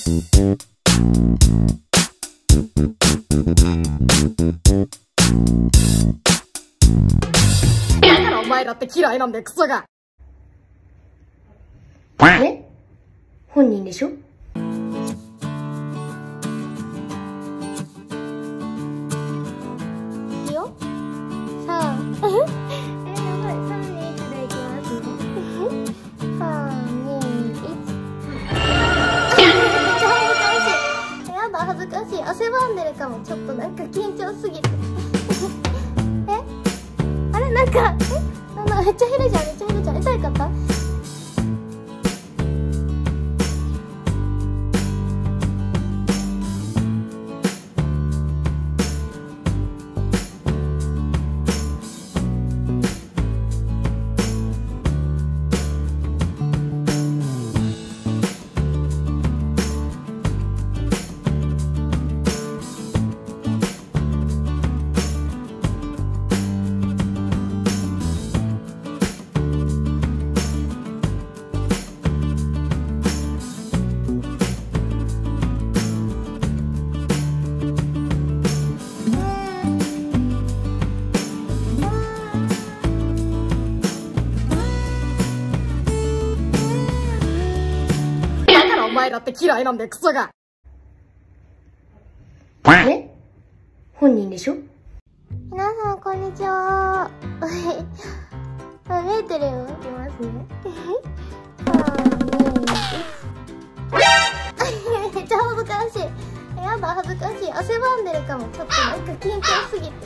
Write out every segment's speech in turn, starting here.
だからお前らって嫌いなんだよ、クソが。 え？本人でしょ？いいよ。さあ。やばい。3、2、1でいきますね。3、2、1。めっちゃ恥ずかしい。やだ、恥ずかしい。汗ばんでるかも。ちょっとなんか緊張すぎて。あれなんか、めっちゃ減るじゃん、めっちゃ減るじゃん。痛いかった？ お前らって嫌いなんだよ、クソが。 え？本人でしょ？皆さんこんにちは。見えてるよ。いきますね。3、2、1。めっちゃ恥ずかしい。やだ、恥ずかしい。汗ばんでるかも。ちょっとなんか緊張すぎて。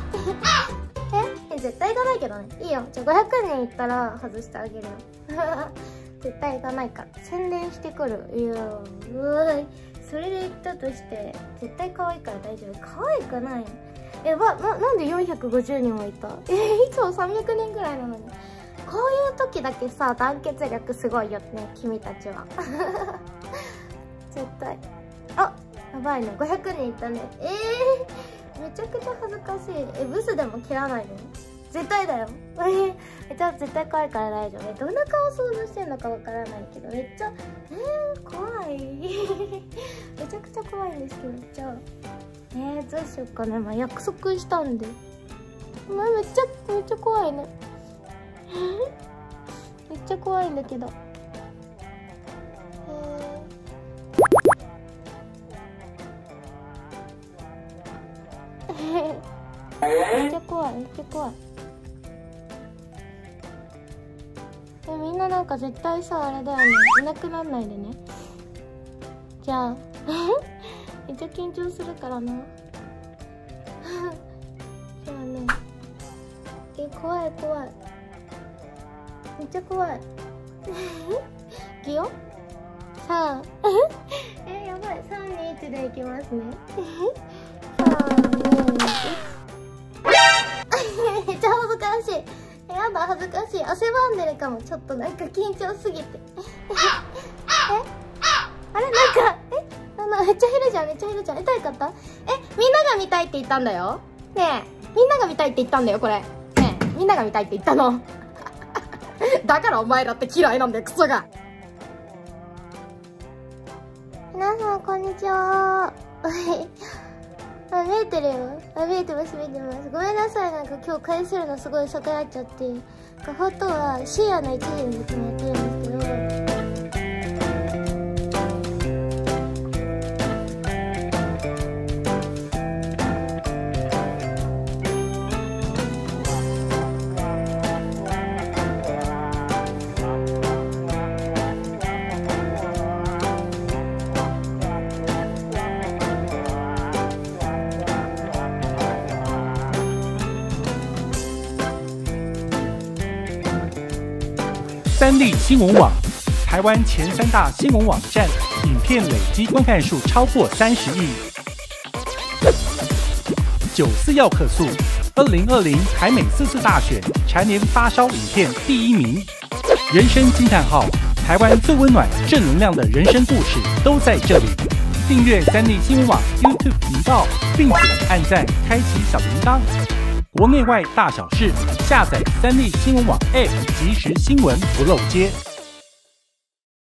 絶対行かないけどね。いいよ。じゃあ500人いったら外してあげるよ。絶対行かないから。宣伝してくる。いやー、それで言ったとして、絶対可愛いから大丈夫。可愛くない。なんで450人もいた？いつも300人ぐらいなのに。こういう時だけさ、団結力すごいよね、君たちは。絶対。あ、やばいね。500人いたね。めちゃくちゃ恥ずかしい。ブスでも切らないでね。絶対だよ。じゃあ絶対可愛いから大丈夫。どんな顔想像してんのかわからないけど、めっちゃ、怖い。めちゃくちゃ怖いんですけど、じゃあ、どうしようかな。まあ、約束したんで。めっちゃ怖いね。めっちゃ怖いんだけど。めっちゃ怖い、めっちゃ怖い。みんななんか絶対さ、あれだよね。いなくなんないでね。じゃあ、めっちゃ緊張するからな。じゃあね。怖い怖い。めっちゃ怖い。いくよ。さあ。やばい。3、2、1でいきますね。3、2、1。めっちゃ恥ずかしい。やだ、恥ずかしい。汗ばんでるかも。ちょっとなんか緊張すぎて。あれなんか、めっちゃ減るじゃん、めっちゃ減るじゃん。痛いかった？みんなが見たいって言ったんだよ。ねえ、みんなが見たいって言ったんだよ、これ。ねえ、みんなが見たいって言ったの。 だからお前らって嫌いなんだよ、クソが。 皆さん、こんにちは。見えてるよ。見えてます、見えてます。ごめんなさい、なんか今日返せるのすごい遅くなっちゃって。本当は深夜の1時にいつもやってるんですけど。 三立新闻网，台湾前3大新闻网站，影片累积观看数超过30亿。94要客诉，2020台美4次大选蝉联发烧影片第1名。人生惊叹号，台湾最温暖、正能量的人生故事都在这里。订阅三立新闻网 YouTube 频道，并且按赞、开启小铃铛。国内外大小事，下载三立新闻网 App，即时新闻不漏接。